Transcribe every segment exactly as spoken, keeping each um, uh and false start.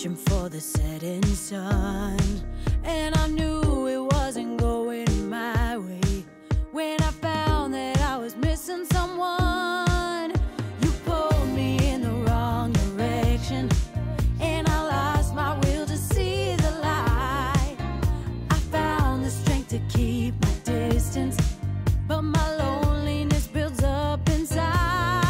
searching for the setting sun, and I knew it wasn't going my way when I found that I was missing someone. You pulled me in the wrong direction, and I lost my will to see the light. I found the strength to keep my distance, but my loneliness builds up inside.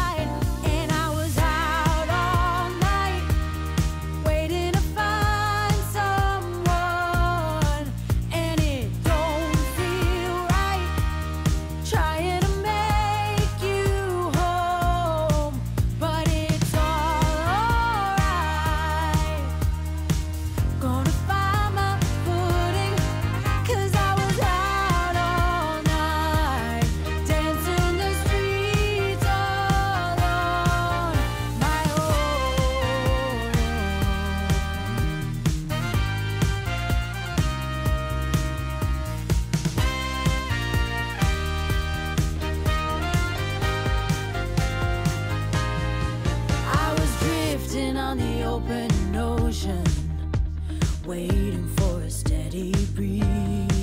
On the open ocean, waiting for a steady breeze.